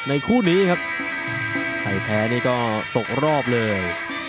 ในคู่นี้ครับใครแพ้นี่ก็ตกรอบเลย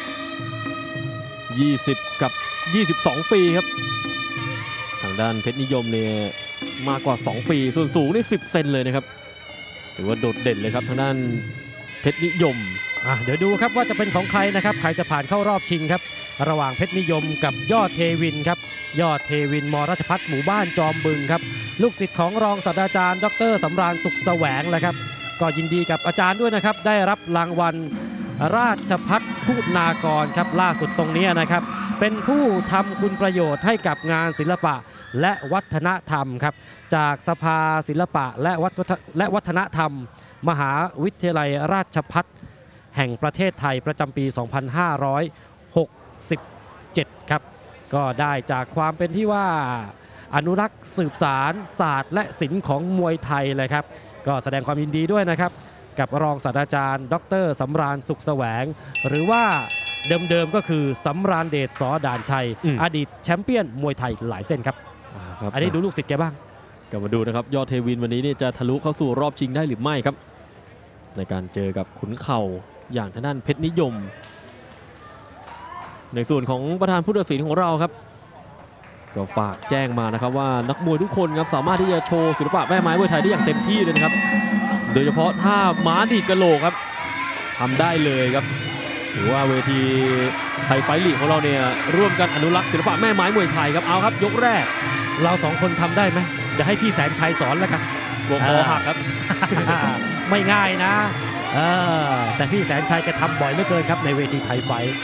20กับ22ปีครับทางด้านเพชรนิยมเนี่ยมากกว่า2ปีส่วนสูงนี่10 เซนเลยนะครับถือว่าโดดเด่นเลยครับทางด้านเพชรนิยมเดี๋ยวดูครับว่าจะเป็นของใครนะครับใครจะผ่านเข้ารอบชิงครับระหว่างเพชรนิยมกับยอดเทวินครับยอดเทวินมราชภัฏหมู่บ้านจอมบึงครับลูกศิษย์ของรองศาสตราจารย์ดร.สำราญสุขแสวงแหละครับก็ยินดีกับอาจารย์ด้วยนะครับได้รับรางวัลราชภัฏคุณากรครับล่าสุดตรงนี้นะครับเป็นผู้ทำคุณประโยชน์ให้กับงานศิลปะและวัฒนธรรมครับจากสภาศิลปะและวัฒนธรรมมหาวิทยาลัยราชภัฏแห่งประเทศไทยประจำปี 2567 ครับก็ได้จากความเป็นที่ว่าอนุรักษ์สืบสารศาสตร์และศิลป์ของมวยไทยเลยครับก็แสดงความยินดีด้วยนะครับกับรองศาสตราจารย์ดร.สำราญสุขแสวงหรือว่าเดิมๆก็คือสำราญเดชส.ด่านชัยอดีตแชมเปี้ยนมวยไทยหลายเส้นครับอันนี้ดูลูกศิษย์แกบ้างก็มาดูนะครับยอดเทวินวันนี้นี่จะทะลุเข้าสู่รอบชิงได้หรือไม่ครับในการเจอกับขุนเข่าอย่างทางด้านเพชรนิยมในส่วนของประธานผู้ตัดสินของเราครับก็ฝากแจ้งมานะครับว่านักมวยทุกคนครับสามารถที่จะโชว์ศิลปะแม่ไม้มวยไทยได้อย่างเต็มที่เลยนะครับโดยเฉพาะท่าม้าดีดกะโหลกครับทำได้เลยครับถือว่าเวทีไทยไฟท์ลีกของเราเนี่ยร่วมกันอนุรักษ์ศิลปะแม่ไม้มวยไทยครับเอาครับยกแรกเรา2 คนทำได้ไหมเดี๋ยวให้พี่แสนชัยสอนแล้วกันหัวคอหักครับไม่ง่ายนะแต่พี่แสนชัยแกทำบ่อยเหลือเกินครับในเวทีไทยไฟท์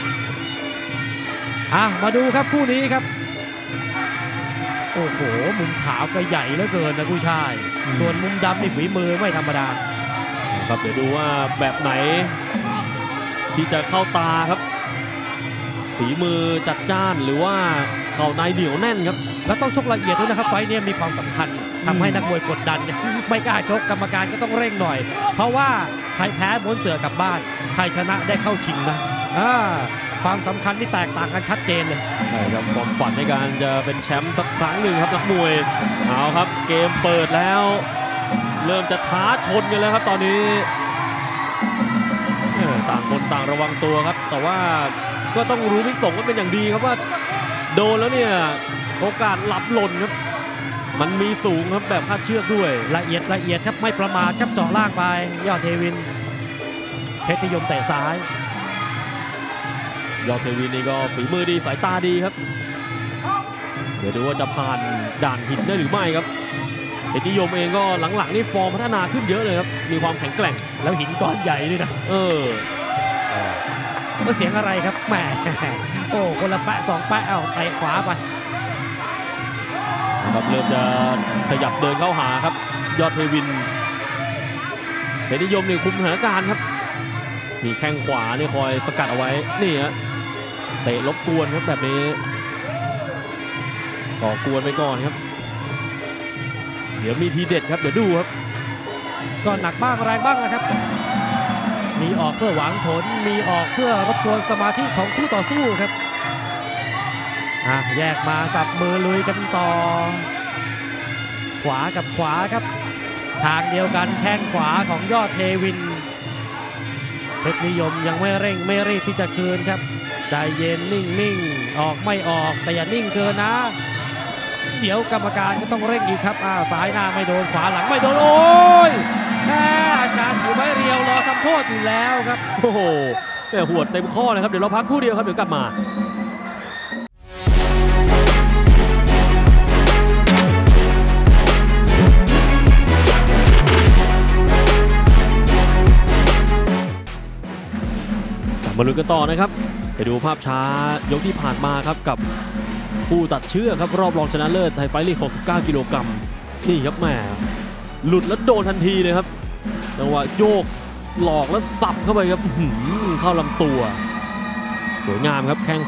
มาดูครับคู่นี้ครับโอ้โหมุมขาวก็ใหญ่เหลือเกินนะผู้ชายส่วนมุมดำนี่ฝีมือไม่ธรรมดาครับเดี๋ยวดูว่าแบบไหนที่จะเข้าตาครับฝีมือจัดจ้านหรือว่าเข่าในเหนียวแน่นครับแล้วต้องชกละเอียดด้วยนะครับไฟนี้มีความสำคัญทำให้นักมวยกดดันไม่กล้าชกกรรมการก็ต้องเร่งหน่อยเพราะว่าใครแพ้ม้วนเสือกลับบ้านใครชนะได้เข้าชิงนะความสำคัญที่แตกต่างกันชัดเจนเลยใช่ครับความฝันในการจะเป็นแชมป์สักครั้งหนึ่งครับนักมวยเอาครับเกมเปิดแล้วเริ่มจะท้าชนกันแล้วครับตอนนี้ต่างคนต่างระวังตัวครับแต่ว่าก็ต้องรู้มิส่งกันเป็นอย่างดีครับว่าโดนแล้วเนี่ยโอกาสหลับหล่นครับมันมีสูงครับแบบคาดเชือกด้วยละเอียดครับไม่ประมาทครับเจาะล่างไปยอดเทวินเพชรนิยมเตะซ้ายยอดเทวินนี่ก็ฝีมือดีสายตาดีครับเดี๋ยวดูว่าจะผ่านด่านหินได้หรือไม่ครับเพชรนิยมเองก็หลังๆนี่ฟอร์มพัฒนาขึ้นเยอะเลยครับมีความแข็งแกร่งแล้วหินก้อนใหญ่ด้วยนะเสียงอะไรครับแหมโอ้คนละแปะ2 แปะเตะขวาไปครับเริ่มจะขยับเดินเข้าหาครับยอดเทวินเพชรนิยมนี่คุมสถานการณ์ครับมีแข้งขวานี่คอยสกัดเอาไว้นี่ฮะเตะรบกวนครับแบบนี้ก่อกวนไปก่อนครับเดี๋ยวมีทีเด็ดครับเดี๋ยวดูครับก็หนักบ้างแรงบ้างนะครับมีออกเพื่อหวังผลมีออกเพื่อรบกวนสมาธิของคู่ต่อสู้ครับแยกมาสับมือลุยกันต่อขวากับขวาครับทางเดียวกันแข้งขวาของยอดเทวินเพชรนิยมยังไม่เร่งไม่รีบที่จะคืนครับใจเย็นนิ่งออกไม่ออกแต่อย่านิ่งเกินนะเดี๋ยวกรรมการก็ต้องเร่งอีกครับซ้ายหน้าไม่โดนขวาหลังไม่โดนโอ้ยอาจารย์อยู่ไม่เรียวรอทำโทษอยู่แล้วครับโอ้โหแต่หัวเต็มข้อนะครับเดี๋ยวเราพักคู่เดียวครับเดี๋ยวกลับมามาลุ้นกันต่อนะครับไปดูภาพช้ายกที่ผ่านมาครับกับผู้ตัดเชือกครับรอบรองชนะเลิศไทยไฟท์ลีก69 กิโลกรัมนี่ครับแหมหลุดแล้วโดนทันทีเลยครับจังหวะโยกหลอกแล้วสับเข้าไปครับเข้าลำตัวสวยงามครับแข้ง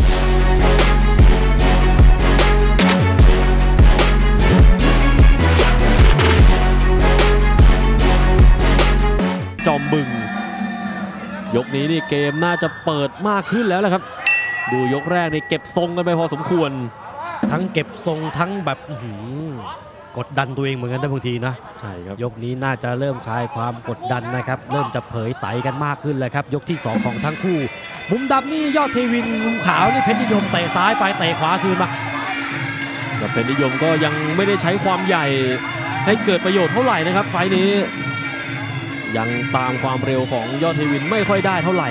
จอมบึงยกนี้นี่เกมน่าจะเปิดมากขึ้นแล้วแหละครับดูยกแรกนี่เก็บทรงกันไปพอสมควรทั้งเก็บทรงทั้งแบบกดดันตัวเองเหมือนกันนะบางทีนะใช่ครับยกนี้น่าจะเริ่มคลายความกดดันนะครับเริ่มจะเผยไตกันมากขึ้นเลยครับยกที่ 2 ของทั้งคู่มุมดำนี่ยอดเทวินมุมขาวนี่เพชรนิยมเตะซ้ายไปเตะขวาคืนมาแต่เพชรนิยมก็ยังไม่ได้ใช้ความใหญ่ให้เกิดประโยชน์เท่าไหร่นะครับไฟล์นี้ยังตามความเร็วของยอดเทวินไม่ค่อยได้เท่าไหร่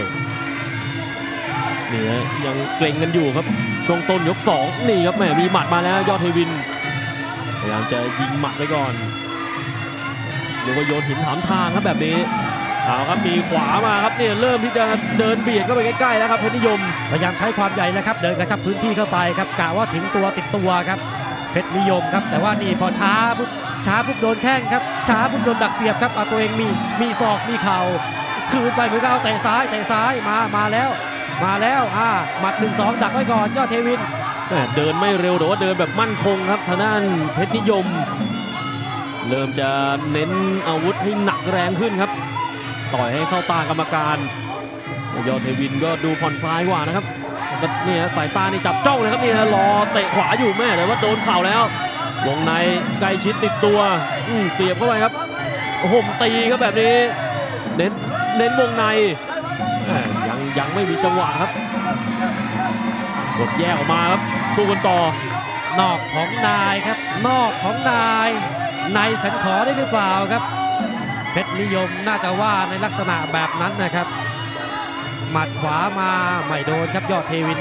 นี่ฮะยังเกรงกันอยู่ครับช่วงต้นยก2นี่ครับแหมมีหมัดมาแล้วยอดเทวินพยายามจะยิงหมัดไปก่อนเรียกว่าโยนหินถามทางครับแบบนี้เอาครับมีขวามาครับเนี่ยเริ่มที่จะเดินเบียดเข้าไปใกล้ๆแล้วครับเพชรนิยมพยายามใช้ความใหญ่แล้วครับเดินกระชับพื้นที่เข้าไปครับกะว่าถึงตัวติดตัวครับเพชรนิยมครับแต่ว่านี่พอช้าปุ๊บโดนแข้งครับช้าปุ๊บโดนดักเสียบครับเอาตัวเองมีศอกมีเข่าคืนไปเหมือนกับเอาเตะซ้ายมาแล้วหมัด 1-2 ดักไว้ก่อนยอดเทวินเดินไม่เร็วแต่ว่าเดินแบบมั่นคงครับทางด้านเพชรนิยม เริ่มจะเน้นอาวุธให้หนักแรงขึ้นครับต่อยให้เข้าตากรรมการยอดเทวินก็ดูผ่อนคลายกว่านะครับก็เนี่ยสายตานี่จับจ้องเลยครับนี่รอเตะขวาอยู่แม่แต่ว่าโดนเข่าแล้ววงในใกล้ชิดติดตัวเสียบเข้าไปครับห่มตีครับแบบนี้เน้นวงในยังไม่มีจังหวะครับกดแยกออกมาครับสู้กันต่อนอกของนายครับนอกของนายในฉันขอได้หรือเปล่าครับเพชรนิยมน่าจะว่าในลักษณะแบบนั้นนะครับหมัดขวามาไม่โดนครับยอดเทวิน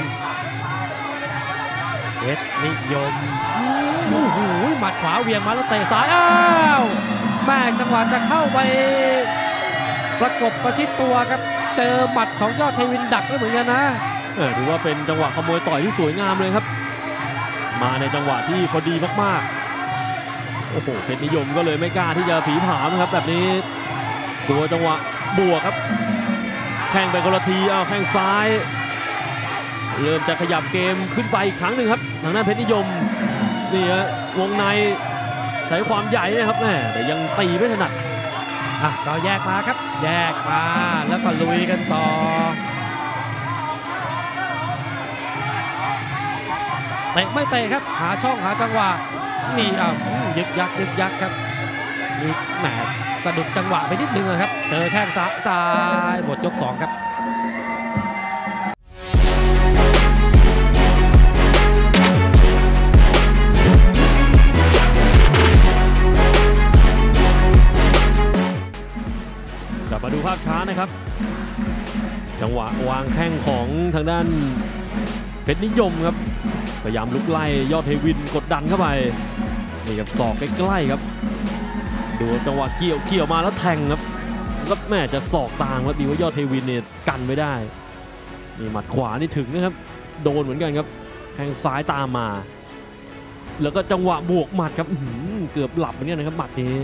เพชรนิยมโอ้โหหมัดขวาเวียงมาแล้วเตะซ้ายอ้าวแม่จังหวะจะเข้าไปประกบประชิดตัวครับเจอหมัดของยอดเทวินดักไว้เหมือนกันนะถือว่าเป็นจังหวะขโมยต่อยที่สวยงามเลยครับมาในจังหวะที่พอดีมากๆโอ้โหเพชรนิยมก็เลยไม่กล้าที่จะผีผามครับแบบนี้ตัวจังหวะบวกครับแข่งไปคนละทีแข่งซ้ายเริ่มจะขยับเกมขึ้นไปอีกครั้งหนึ่งครับทางด้านเพชรนิยมนี่ฮะวงในใช้ความใหญ่นะครับแม่แต่ยังตีไม่ถนัดเราแยกมาครับแยกมาแล้วก็ลุยกันต่อเตะไม่เตะครับหาช่องหาจังหวะนี่ยึกยักครับนี่แหมสะดุดจังหวะไปนิดนึงครับเจอแข้งซ้ายหมดยก2ครับกลับมาดูภาพช้านะครับจังหวะวางแข้งของทางด้านเพชรนิยมครับพยายามลุกไล่ยอดเทวินกดดันเข้าไปนี่ครับศอกใกล้ๆครับดูจังหวะเกี่ยวมาแล้วแทงครับแล้วแม่จะศอกตามครับดีว่ายอดเทวินเนี่ยกันไม่ได้นี่หมัดขวานี่ถึงนะครับโดนเหมือนกันครับแข้งซ้ายตามมาแล้วก็จังหวะบวกหมัดครับเกือบหลับเหมือนกันนะครับหมัดนี้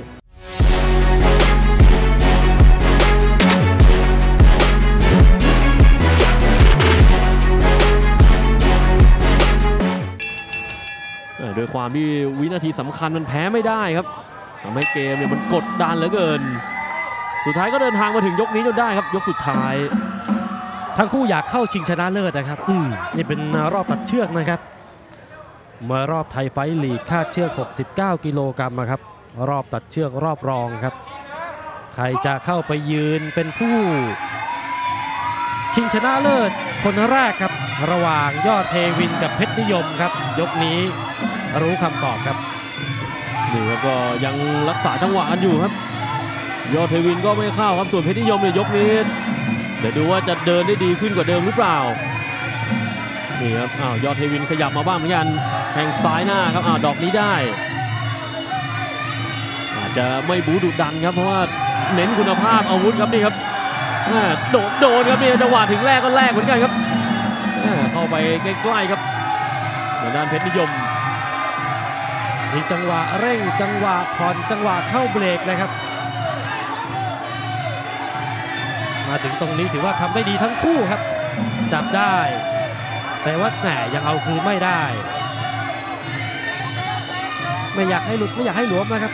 โดยความที่วินาทีสำคัญมันแพ้ไม่ได้ครับทำให้เกมเนี่ยมันกดดันเหลือเกินสุดท้ายก็เดินทางมาถึงยกนี้จนได้ครับยกสุดท้ายทั้งคู่อยากเข้าชิงชนะเลิศนะครับนี่เป็นรอบตัดเชือกนะครับมารอบไทยไฟท์ลีกคาดเชือก69กิโลกรัมนะครับรอบตัดเชือกรอบรองครับใครจะเข้าไปยืนเป็นผู้ชิงชนะเลิศคนแรกครับระหว่างยอดเทวินกับเพชรนิยมครับยกนี้รู้คำตอบครับนี่ก็ยังรักษาจังหวะกันอยู่ครับยอดเทวินก็ไม่เข้าครับส่วนเพชรนิยมเนี่ยยกนี้เดี๋ยวดูว่าจะเดินได้ดีขึ้นกว่าเดิมหรือเปล่านี่ครับยอดเทวินขยับมาบ้างเหมือนกันแทงซ้ายหน้าครับดอกนี้ได้อาจจะไม่บู๊ดุดันครับเพราะว่าเน้นคุณภาพอาวุธครับนี่ครับโดนครับนี่จังหวะถึงแรกก็แรกเหมือนกันครับเข้าไปใกล้ๆครับทางด้านเพชรนิยมมีจังหวะเร่งจังหวะผ่อนจังหวะเข้าเบรกเลยครับมาถึงตรงนี้ถือว่าทำได้ดีทั้งคู่ครับจับได้แต่ว่าแหมยังเอาคืนไม่ได้ไม่อยากให้หลุดไม่อยากให้หลวมนะครับ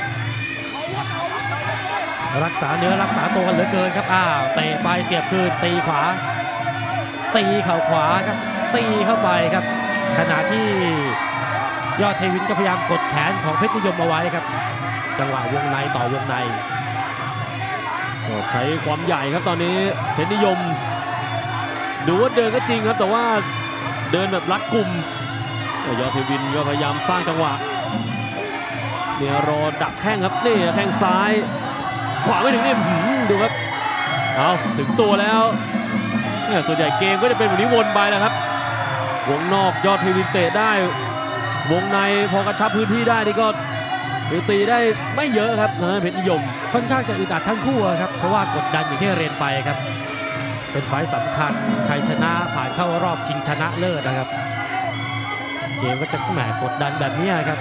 รักษาเนื้อรักษาตัวเหลือเกินครับเตะไปเสียบคืนตีขวาตีเข่าขวาครับตีเข้าไปครับขณะที่ยอดเทวินก็พยายามกดแขนของเพชรนิยมเอาไว้ครับจังหวะวงในต่อวงในก็ใช้ความใหญ่ครับตอนนี้เพชรนิยมดูว่าเดินก็จริงครับแต่ว่าเดินแบบรัดกุมยอดเทวินก็พยายามสร้างจังหวะเนี่ยรอดักแข้งครับนี่แข้งซ้ายขวาไม่ถึงนี่ดูครับเอาถึงตัวแล้วเนี่ยส่วนใหญ่เกมก็จะเป็นแบบนี้วนไปแล้วครับวงนอกยอดเทวินเตะได้วงในพอกระชับพื้นที่ได้นี่ก็ตีได้ไม่เยอะครับนะเพชรนิยมค่อนข้างจะอึดอัดทั้งคู่ครับเพราะว่ากดดันอย่างที่เรียนไปครับเป็นไฟต์สำคัญใครชนะผ่านเข้ารอบชิงชนะเลิศนะครับเกมก็จะแหมกดดันแบบนี้ครับ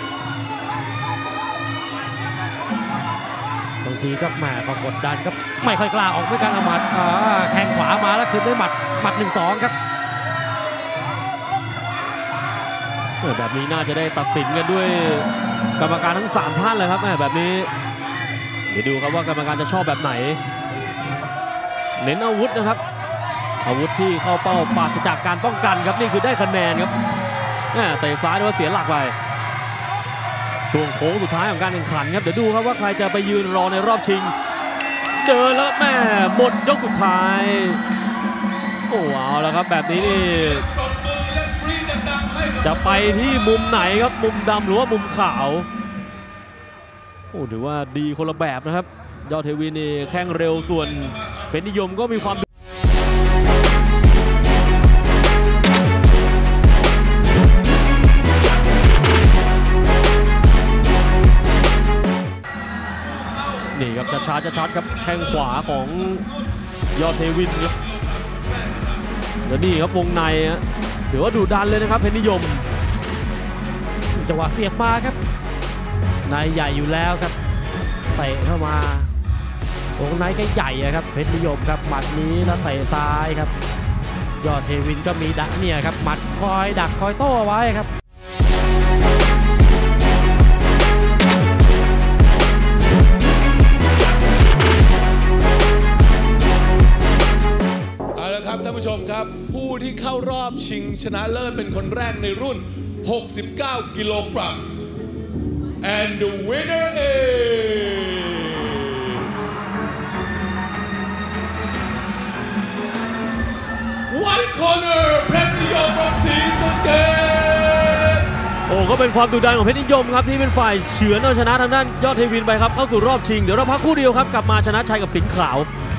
บางทีก็แหมพอกดดันก็ไม่ค่อยกล้าออกด้วยการเอาหมัดแข้งขวามาแล้วคืนด้วยหมัด 1-2 ครับแบบนี้น่าจะได้ตัดสินกันด้วยกรรมการทั้ง3ท่านเลยครับแบบนี้เดี๋ยวดูครับว่ากรรมการจะชอบแบบไหนเน้นอาวุธนะครับอาวุธที่เข้าเป้าปราศจากการป้องกันครับนี่คือได้คะแนนครับเตะซ้ายแต่ว่าเสียหลักไปช่วงโค้งสุดท้ายของการแข่งขันครับเดี๋ยวดูครับว่าใครจะไปยืนรอในรอบชิงเจอแล้วแม่หมดยกสุดท้ายโอ้เอาแล้วครับแบบนี้นี่จะไปที่มุมไหนครับมุมดำหรือว่ามุมขาวโอ้ถือว่าดีคนละแบบนะครับยอดเทวินนี่แข้งเร็วส่วนเพชรนิยมก็มีความนี่ครับช้าครับแข้งขวาของยอดเทวินครับแล้วนี่ครับวงในถือว่าดุดันเลยนะครับเพชรนิยมจังหวะเสียบมาครับนายใหญ่อยู่แล้วครับเตะเข้ามาวงในก็ใหญ่ครับเพชรนิยมครับหมัดนี้แล้วเตะซ้ายครับยอดเทวินก็มีดักเนี่ยครับหมัดคอยดักคอยโต้ไว้ครับท่านผู้ชมครับผู้ที่เข้ารอบชิงชนะเลิศเป็นคนแรกในรุ่น 69 กิโลกรัม and the winner is White Corner เพชรนิยมfrom ศรีสะเกษโอ้ก็เป็นความดุดันของเพชรนิยมครับที่เป็นฝ่ายเฉือนเอาชนะทางด้านยอดเทวินไปครับเข้าสู่รอบชิงเดี๋ยวเราพักคู่เดียวครับกลับมาชนะชัยกับสิงห์ขาว